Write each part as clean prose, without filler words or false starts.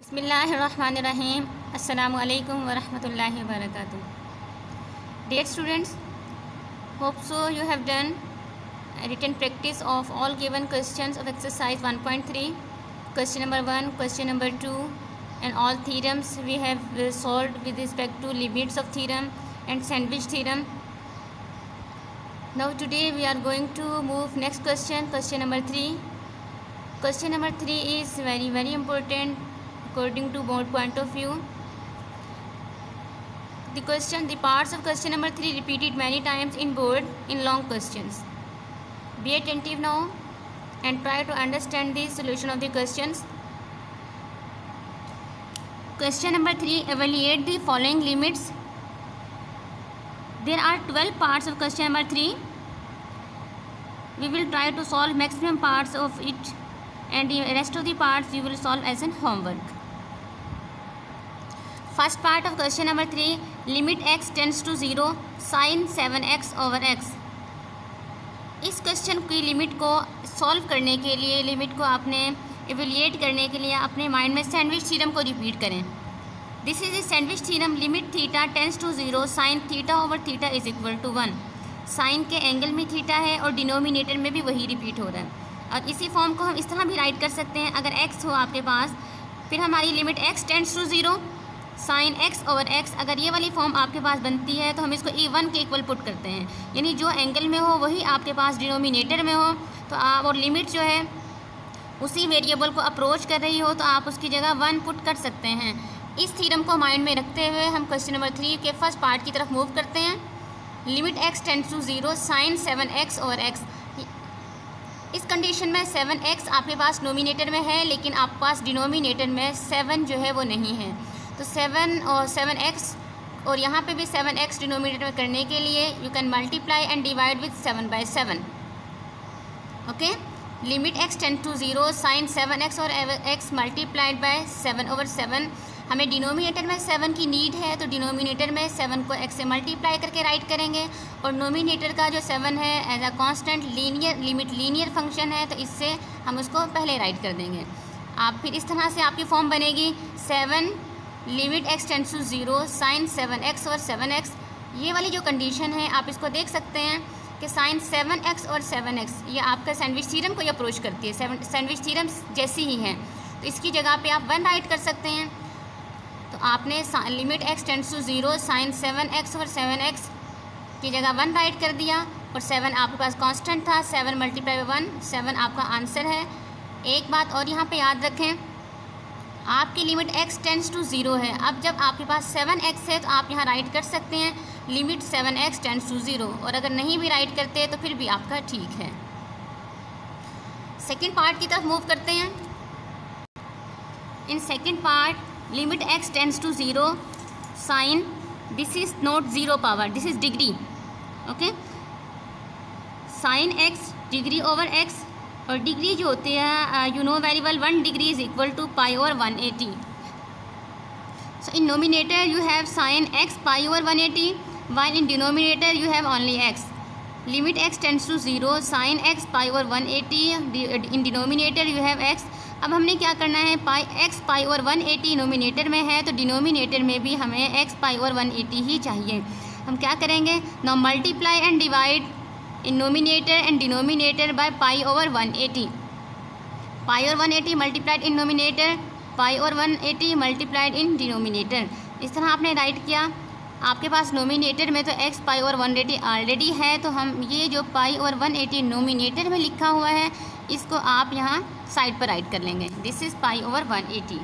बिस्मिल्लाहिर्रहमानिर्रहीम। अस्सलामुअलैकुम वरहमतुल्लाहि वबरकातुहू। Dear students, hope so you have done a written practice of all given questions of exercise 1.3, question number 1, question number 2, and all theorems we have solved with respect to limits of theorem and sandwich theorem. Now today we are going to move next question, question number 3. Question number 3 is very important according to board point of view. The parts of question number 3 repeated many times in board in long questions. Be attentive now and try to understand the solution of the questions. Question number 3, evaluate the following limits. There are 12 parts of question number 3. We will try to solve maximum parts of it, and the rest of the parts you will solve as an homework. First part of question number 3, limit x tends to 0 sin 7x over x. इस question की limit को solve करने के लिए, limit को आपने evaluate करने के लिए अपने माइंड में सैंडविच थ्योरम को रिपीट करें. This is a sandwich theorem. Limit theta tends to 0 sine theta over theta is equal to 1. Sine के एंगल में थीटा है और डिनोमिनेटर में भी वही रिपीट हो रहा है. और इसी फॉर्म को हम इस तरह भी राइट कर सकते हैं. अगर x हो आपके पास, फिर हमारी limit x tends to 0 sine x over x, अगर ये वाली फॉर्म आपके पास बनती है तो हम इसको e1 के इक्वल पुट करते हैं. यानी जो एंगल में हो वही आपके पास डिनोमिनेटर में हो, तो आप और लिमिट जो है उसी वेरिएबल को अप्रोच कर रही हो तो आप उसकी जगह 1 पुट कर सकते हैं. इस थ्योरम को माइंड में रखते हुए हम क्वेश्चन नंबर 3 के फर्स्ट पार्ट की तरफ मूव करते हैं. Limit x tends to 0 sine 7x over x. इस कंडीशन में 7x आपके पास नोमिनेटर में है, लेकिन आपके पास डिनोमिनेटर में 7 जो है वो नहीं है. तो 7 और 7x और यहाँ पे भी 7x डिनोमिनेटर में करने के लिए you can multiply and divide with 7/7. Okay. Limit x tend to 0 sine 7x और x मल्टीप्लाइड बाय 7/7. हमें डिनोमिनेटर में 7 की नीड है, तो डिनोमिनेटर में 7 को x से मल्टीप्लाई करके राइट करेंगे. और नोमिनेटर का जो 7 है as a constant linear limit linear function है, तो इससे हम उसको पहले राइट कर देंगे. आप फिर इस तरह से आपकी फॉर्म बनेगी 7 limit x tends to 0 sine 7x और 7x. ये वाली जो कंडीशन है आप इसको देख सकते हैं कि साइन 7x और 7x ये आपका सैंडविच थ्योरम को अप्रोच करती है. सैंडविच थ्योरम जैसी ही है, तो इसकी जगह पे आप 1 राइट कर सकते हैं. तो आपने limit x tends to 0 sine 7x और 7x की जगह 1 राइट कर दिया, और 7 आपके पास कांस्टेंट था. 7 मल्टीप्लाई बाय 1, 7 आपका आंसर है. एक बात और यहाँ पे याद रखें, आपकी लिमिट x टेंड्स टू 0 है. अब जब आपके पास 7x है तो आप यहाँ राइट कर सकते हैं लिमिट 7x टेंड्स टू 0, और अगर नहीं भी राइट करते तो फिर भी आपका ठीक है. सेकेंड पार्ट की तरफ मूव करते हैं. In second part limit x tends to 0 sine, this is not 0 power, this is degree. Okay. Sine x degree over x, और डिग्री जो होती है you know very well 1 degree is equal to pi over 180. So in nominator you have sine x pi over 180, while in denominator you have only x. Limit x tends to 0 sin x pi over 180. In denominator you have x. अब हमने क्या करना है, x pi over 180 nominator में है, तो denominator में भी हमें x पाई ओवर 180 ही चाहिए. हम क्या करेंगे, now multiply and divide in nominator and denominator by pi over 180. Pi over 180 multiplied in nominator, pi over 180 multiplied in denominator. इस तरह आपने राइट किया. आपके पास नोमिनेटर में तो x पाई ओवर 180 ऑलरेडी है, तो हम ये जो पाई ओवर 180 नोमिनेटर में लिखा हुआ है इसको आप यहाँ साइड पर राइट कर लेंगे. This is pi over 180.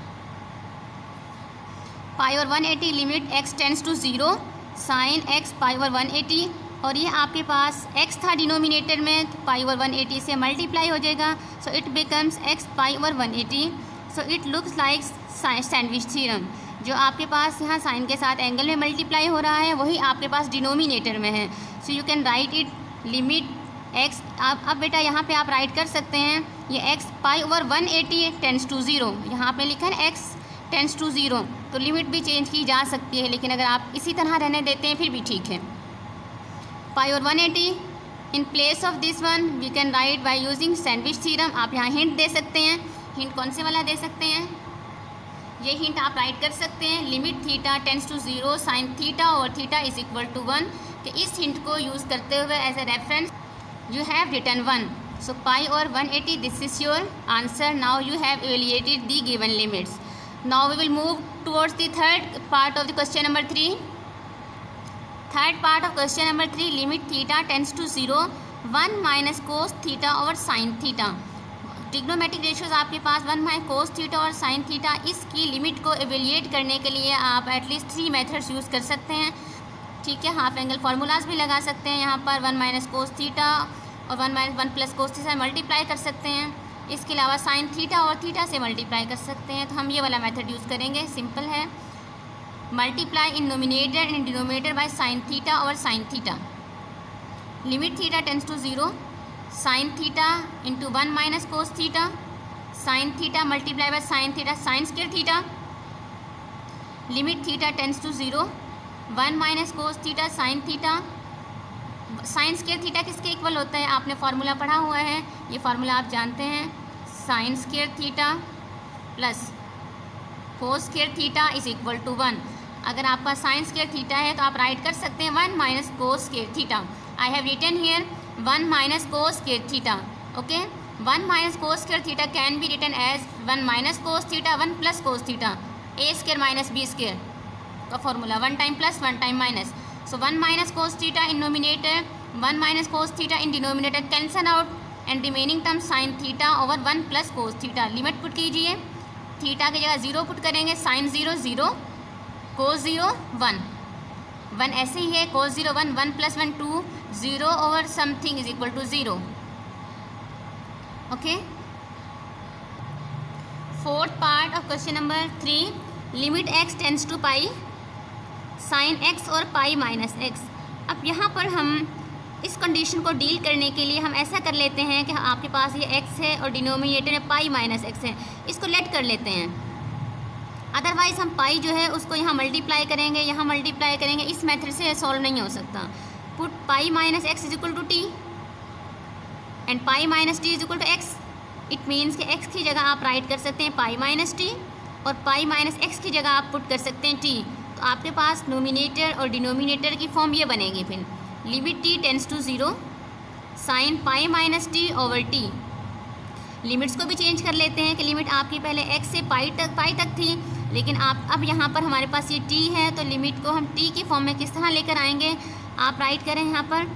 Pi over 180 limit x tends to 0 sine x pi over 180, और ये आपके पास x था डिनोमिनेटर में, तो पाई ओवर 180 से मल्टीप्लाई हो जाएगा. So it becomes x pi over 180. So it looks like sandwich theorem. जो आपके पास यहाँ साइन के साथ एंगल में मल्टीप्लाई हो रहा है वही आपके पास डिनोमिनेटर में है. So you can write it limit x. अब बेटा यहाँ पे आप राइट कर सकते हैं ये x pi over 180 tends to 0. यहाँ पे लिखा है x टेंड्स टू 0, तो लिमिट भी चेंज की जा सकती है, लेकिन अगर आप इसी तरह रहने देते हैं फिर भी ठीक है. Pi over 180 in place of this one we can write by using sandwich theorem. आप यहाँ हिंट दे सकते हैं. हिंट कौन से वाला दे सकते हैं, ये हिंट आप राइट कर सकते हैं, limit theta tends to 0 sine theta और थीटा इज इक्वल टू 1, कि इस हिंट को यूज़ करते हुए as a reference you have written 1. So pi or 180, this is your answer. Now you have evaluated the given limits. Now we will move towards the third part of the question number 3. Third part of question number 3, limit theta tends to 0, 1 minus cos theta over sin theta. Trigonometric ratios आपके पास 1 minus cos theta और sine theta, इसकी limit को evaluate करने के लिए आप at least 3 methods use कर सकते हैं. ठीक है, हाफ एंगल फार्मूलाज भी लगा सकते हैं यहाँ पर. 1 माइनस कोस थीटा और 1 प्लस कोस थीटा मल्टीप्लाई कर सकते हैं. इसके अलावा साइन थीटा और थीटा से मल्टीप्लाई कर सकते हैं. तो हम ये वाला मेथड यूज़ करेंगे, सिंपल है. Multiply in nominator and denominator by sine theta और sine theta. Limit theta tends to 0, sine theta into 1 minus cos theta, sine theta multiply by sine theta sine square theta. Limit theta tends to 0, 1 minus cos theta sine theta. Sine square theta किसके equal होता है, आपने formula पढ़ा हुआ है, ये formula आप जानते हैं. Sine square theta plus cos square theta is equal to 1. अगर आपका साइन स्क्वायर थीटा है तो आप राइट कर सकते हैं 1 minus cos square theta. I have written here 1 minus cos square theta. Okay, 1 minus cos square theta can be written as 1 minus cos theta 1 plus cos theta, A square minus B square का formula, 1 time plus 1 time minus. So 1 minus cos theta in numerator, 1 minus cos theta in denominator cancel out and remaining term sin theta over 1 plus cos theta. Limit put कीजिए, थीटा की जगह 0 put करेंगे, sign 0 0, कोस 0 1, 1 ऐसे ही है, cos 0 1, 1 plus 1 2, 0 over something is equal to 0. Okay, fourth part of question number 3, limit x tends to pi sine x और पाई minus x. अब यहाँ पर हम इस कंडीशन को डील करने के लिए हम ऐसा कर लेते हैं कि आपके पास ये x है और डिनोमिनेटर में पाई माइनस x है, इसको लेट कर लेते हैं. अदरवाइज़ हम पाई जो है उसको यहाँ मल्टीप्लाई करेंगे, यहाँ मल्टीप्लाई करेंगे, इस मेथड से सॉल्व नहीं हो सकता. Put pi minus x is equal to T and pi minus T is equal to x. It means कि x की जगह आप राइट कर सकते हैं पाई माइनस टी और पाई माइनस x की जगह आप पुट कर सकते हैं t. तो आपके पास नोमिनेटर और डिनोमिनेटर की फॉर्म ये बनेगी. फिर limit t tends to 0, sine pi minus T over T. Limits को भी चेंज कर लेते हैं कि लिमिट आपकी पहले x से पाई तक थी, लेकिन आप अब यहाँ पर हमारे पास ये t है, तो लिमिट को हम t की फॉर्म में किस तरह लेकर आएंगे, आप राइट करें. यहाँ पर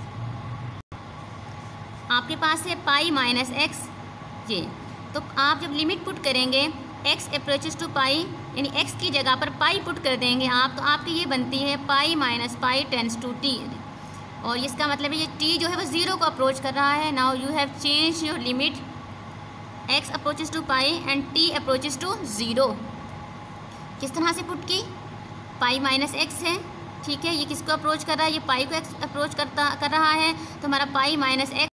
आपके पास है पाई माइनस एक्स ये, तो आप जब लिमिट पुट करेंगे x अप्रोचेस टू पाई, यानी x की जगह पर पाई पुट कर देंगे आप, तो आपकी ये बनती है pi minus pi tends to T. और इसका मतलब है ये t जो है वो 0 को अप्रोच कर रहा है. Now you have change your limit, x approaches to pi and t approaches to 0. किस तरह से पुट की, पाई माइनस एक्स है, ठीक है, ये किसको अप्रोच कर रहा है, ये पाई को x अप्रोच कर रहा है, तो हमारा पाई माइनस एक्स